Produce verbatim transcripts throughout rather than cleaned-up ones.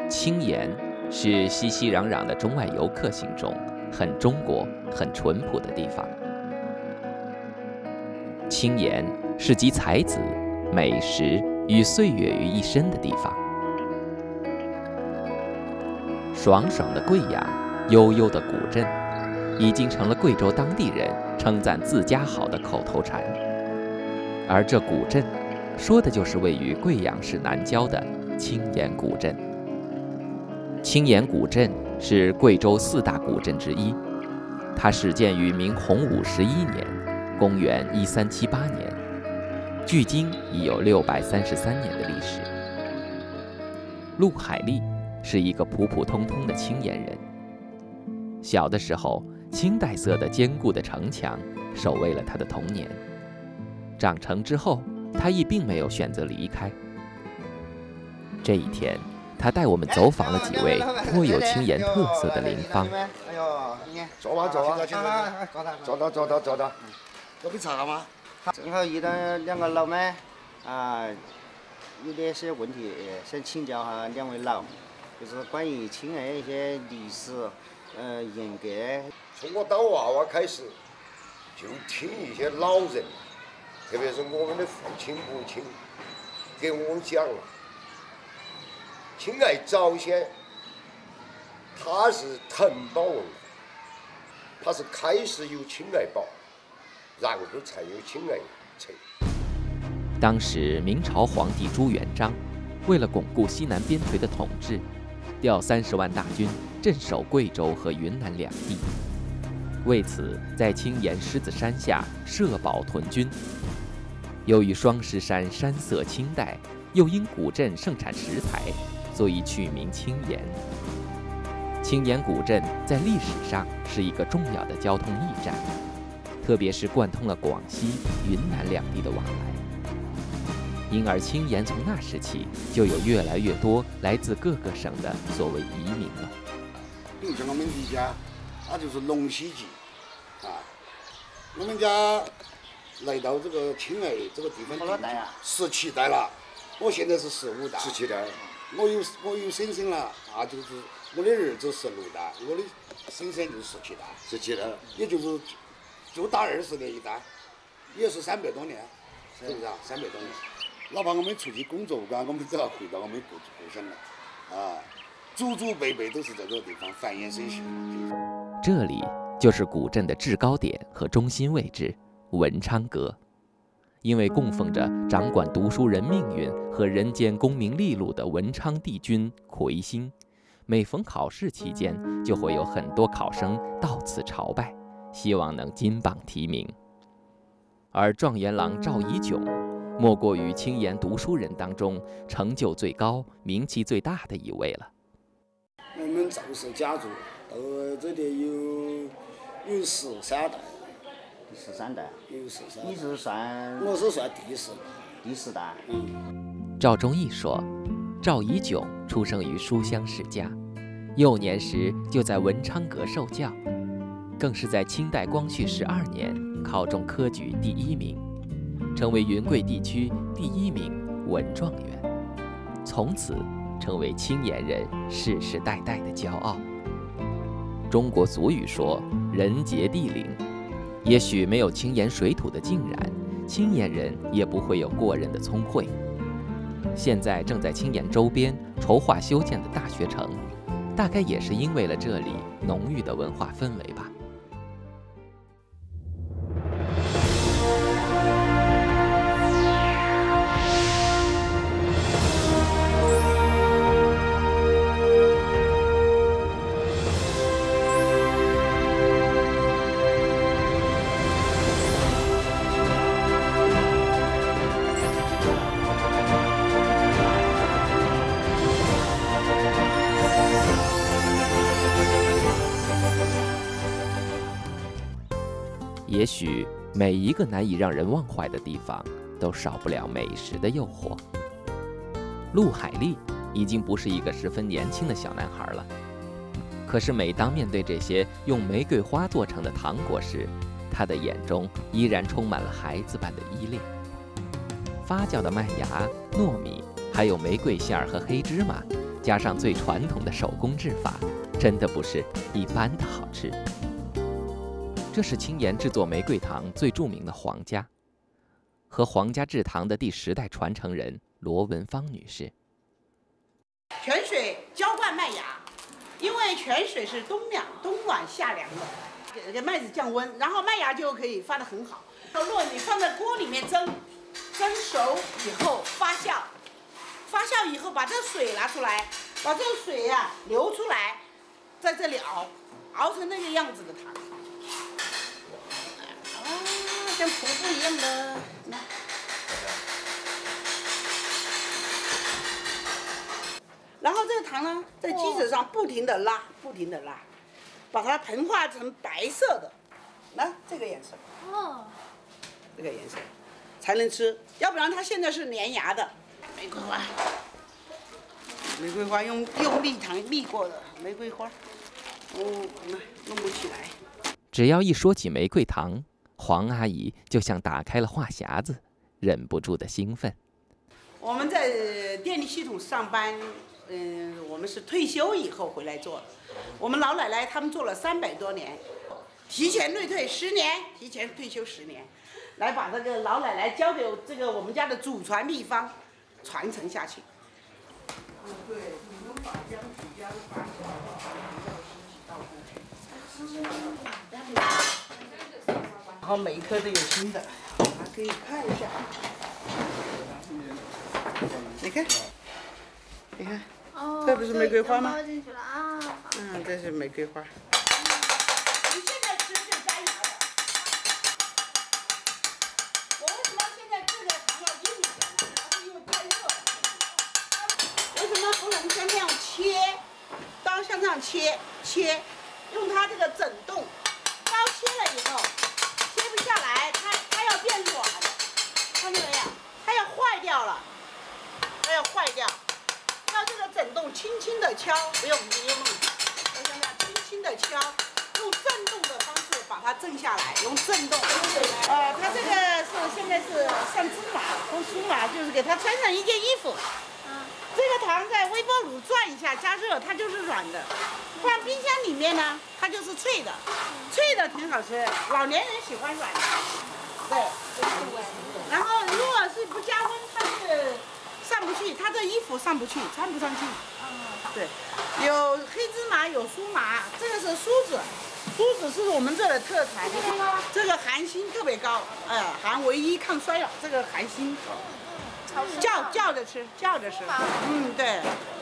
Qingyan是熙熙攘攘的中外游客心中很中国、很淳朴的地方。Qingyan是集才子、美食与岁月于一身的地方。爽爽的贵阳，悠悠的古镇，已经成了贵州当地人称赞自家好的口头禅。而这古镇，说的就是位于贵阳市南郊的Qingyan古镇。Qingyan古镇是贵州四大古镇之一，它始建于明洪武十一年，公元一三七八年，距今已有六百三十三年的历史。陆海丽是一个普普通通的青岩人。小的时候，青黛色的坚固的城墙守卫了他的童年。长成之后，他亦并没有选择离开。这一天，他带我们走访了几位颇有青岩特色的邻坊。 哎呦，坐吧坐吧，坐到坐到坐到，喝杯茶吗？正好遇到两个老妹，啊，有点些问题想请教下两位老，就是关于青岩一些历史，呃，严格。 从我当娃娃开始，就听一些老人，特别是我们的父亲母亲，给我们讲了。青岩早先，它是腾堡文化，它是开始有青岩堡，然后才有青岩城。 当时明朝皇帝朱元璋为了巩固西南边陲的统治，调三十万大军镇守贵州和云南两地。为此，在青岩狮子山下设堡屯军。由于双狮山山色清黛，又因古镇盛产石材，所以取名青岩。青岩古镇在历史上是一个重要的交通驿站，特别是贯通了广西、云南两地的往来。因而青岩从那时起就有越来越多来自各个省的所谓移民了。 比如像我们李家，他就是龙溪籍啊，我们家来到这个青岩这个地方多少代啊？ 十七代了，我现在是十五代。 十七代。 我有我有婶婶了，啊，就是我的儿子十六代，我的婶婶就是十七代。 十七代， 也就是就打二十年一代，也是三百多年，是不是啊？三百多年。哪怕我们出去工作，干我们都要回到我们故故乡来，啊，祖祖辈辈都是在这个地方繁衍生息。 这里就是古镇的制高点和中心位置文昌阁。因为供奉着掌管读书人命运和人间功名利禄的文昌帝君魁星，每逢考试期间，就会有很多考生到此朝拜，希望能金榜题名。而状元郎赵乙炯，莫过于青岩读书人当中成就最高、名气最大的一位了。 我们赵氏家族到这里有有十三代。 十三代， 有十三。 你是算？ 我是算第十， 第十代。 嗯。 赵忠义说，赵乙炯出生于书香世家，幼年时就在文昌阁受教，更是在清代光绪十二年考中科举第一名，成为云贵地区第一名文状元，从此成为青岩人世世代代的骄傲。中国俗语说，人杰地灵。也许没有青岩水土的浸染，青岩人也不会有过人的聪慧。现在正在青岩周边筹划修建的大学城，大概也是因为了这里浓郁的文化氛围吧。也许每一个难以让人忘怀的地方，都少不了美食的诱惑。陆海丽已经不是一个十分年轻的小男孩了，可是每当面对这些用玫瑰花做成的糖果时，他的眼中依然充满了孩子般的依恋。发酵的麦芽、糯米，还有玫瑰馅儿和黑芝麻， 加上最传统的手工制法，真的不是一般的好吃。这是青岩制作玫瑰糖最著名的皇家，和皇家制糖的第十代传承人罗文芳女士。 泉水浇灌麦芽，因为泉水是冬凉、冬暖夏凉的，给给麦子降温，然后麦芽就可以发得很好。糯米放在锅里面蒸，蒸熟以后发酵，发酵以后把这水拿出来，把这个水呀、啊、流出来，在这里熬，熬成那个样子的糖。啊，跟瀑布一样的，来。然后这个糖呢，在机子上不停的拉，不停的拉，把它膨化成白色的，来这个颜色。哦。这个颜色才能吃，要不然它现在是粘牙的。玫瑰花，玫瑰花用用蜜糖蜜过的玫瑰花，哦，弄不起来。 只要一说起玫瑰糖，黄阿姨就像打开了话匣子，忍不住的兴奋。 我们在电力系统上班，嗯、呃，我们是退休以后回来做的。我们老奶奶他们做了三百多年，提前内退十年，提前退休十年。来把这个老奶奶教给这个我们家的祖传秘方传承下去。嗯，对，你们把姜皮姜发酵到十几道工序。然后每一颗都有新的，大家可以看一下。你看，你看，哦，这不是玫瑰花吗？嗯，这是玫瑰花。像这样切切，用它这个整冻，刀切了以后，切不下来，它它要变软，看见没有？它要坏掉了，它要坏掉，要这个整冻轻轻的敲，不用不用弄，要这样轻轻的敲，用震动的方式把它震下来，用震动。呃，它这个是现在是上芝麻，用芝麻就是给它穿上一件衣服。这个糖在微波炉转一下加热，它就是软的；放冰箱里面呢，它就是脆的，脆的挺好吃。老年人喜欢软的，对。然后如果是不加温，它是上不去，它这衣服上不去，穿不上去。对，有黑芝麻，有酥麻，这个是酥子，酥子是我们这的特产，这个含锌特别高，呃，含维 E 抗衰老，这个含锌。叫叫着吃，叫着吃。嗯，对。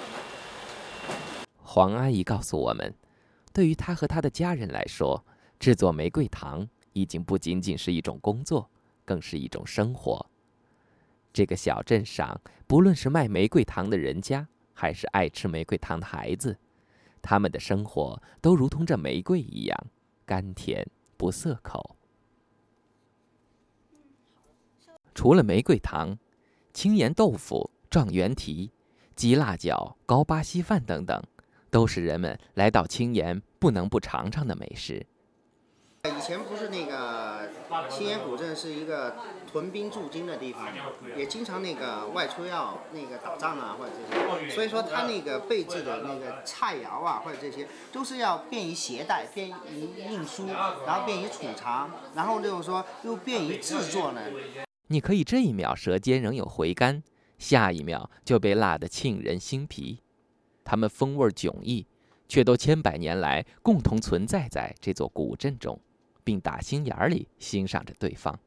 黄阿姨告诉我们，对于她和她的家人来说，制作玫瑰糖已经不仅仅是一种工作，更是一种生活。这个小镇上，不论是卖玫瑰糖的人家，还是爱吃玫瑰糖的孩子，他们的生活都如同这玫瑰一样，甘甜不涩口。除了玫瑰糖，青盐豆腐、状元蹄、鸡辣饺、糕巴稀饭等等，都是人们来到青盐不能不尝尝的美食。 以前不是那个青盐古镇是一个屯兵驻军的地方，也经常那个外出要那个打仗啊，或者这些，所以说它那个备制的那个菜肴啊，或者这些都是要便于携带、便于运输，然后便于储藏，然后就是说又便于制作呢。 你可以这一秒舌尖仍有回甘，下一秒就被辣得沁人心脾。它们风味迥异，却都千百年来共同存在在这座古镇中，并打心眼里欣赏着对方。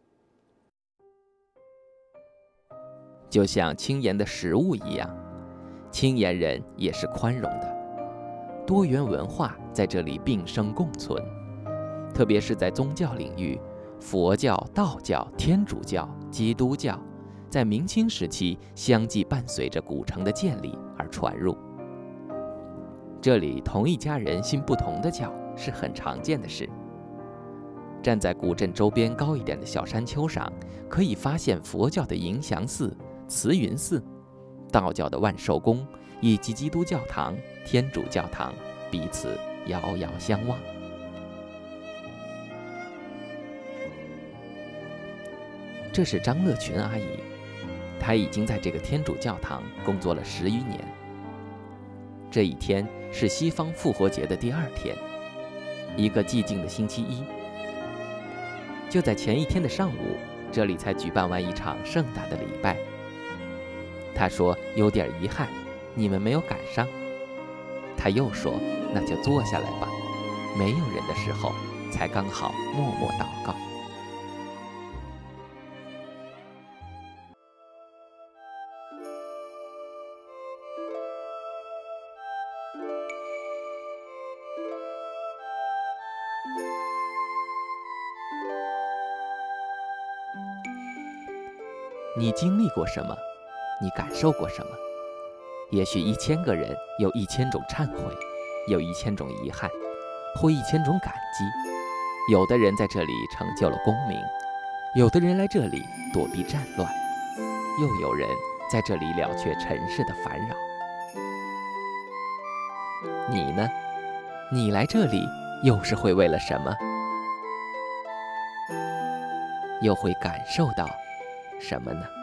就像青盐的食物一样，青盐人也是宽容的，多元文化在这里并生共存，特别是在宗教领域，佛教、道教、天主教、基督教在明清时期相继伴随着古城的建立而传入。这里同一家人信不同的教是很常见的事。站在古镇周边高一点的小山丘上，可以发现佛教的迎祥寺、慈云寺，道教的万寿宫，以及基督教堂、天主教堂，彼此遥遥相望。这是张乐群阿姨，她已经在这个天主教堂工作了十余年。 这一天是西方复活节的第二天，一个寂静的星期一。就在前一天的上午，这里才举办完一场盛大的礼拜。他说有点遗憾，你们没有赶上。他又说，那就坐下来吧，没有人的时候才刚好默默祷告。你经历过什么？你感受过什么？也许一千个人有一千种忏悔，有一千种遗憾，或一千种感激。有的人在这里成就了功名，有的人来这里躲避战乱，又有人在这里了却尘世的烦扰。你呢？你来这里又是会为了什么？又会感受到什么呢？